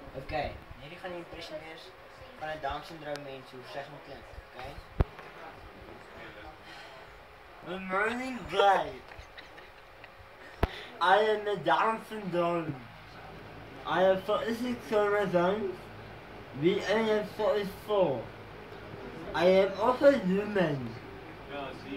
Oké, jullie gaan impressioneers van een Down syndroom mens hoe zeg maar klinkt, oké? Good morning, guys. I am a Down syndrome. I have 46 chromosomes. We only have 44. I am also human.